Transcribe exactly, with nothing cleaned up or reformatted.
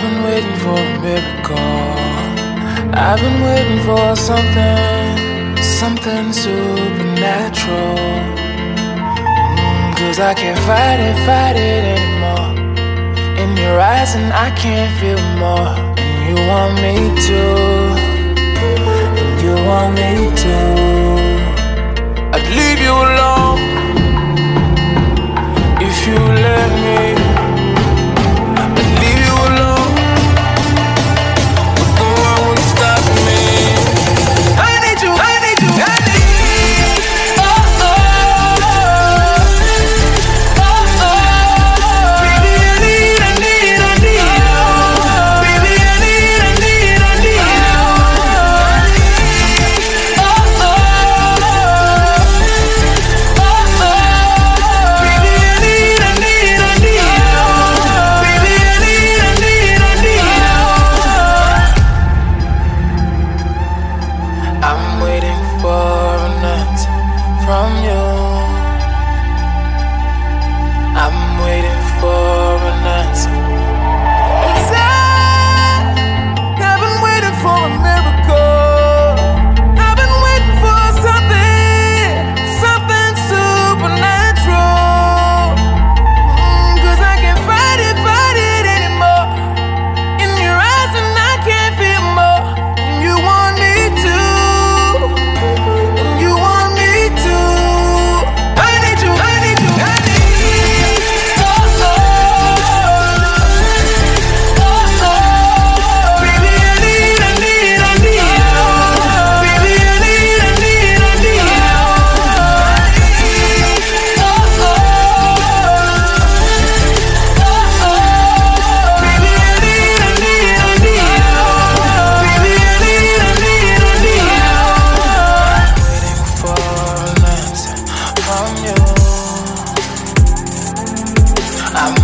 been waiting for a miracle. I've been waiting for something, something supernatural. mm, Cause I can't fight it, fight it anymore. In your eyes and I can't feel more. And you want me to, and you want me to. I'd leave you alone if you let me. I'm waiting for an answer from you. I'm waiting for an answer. 'Cause I, I've been waiting for a miracle. I've been waiting for something, something supernatural. mm, 'Cause I can't fight it, fight it anymore. In your eyes and I can't feel more. And you want me to. I'm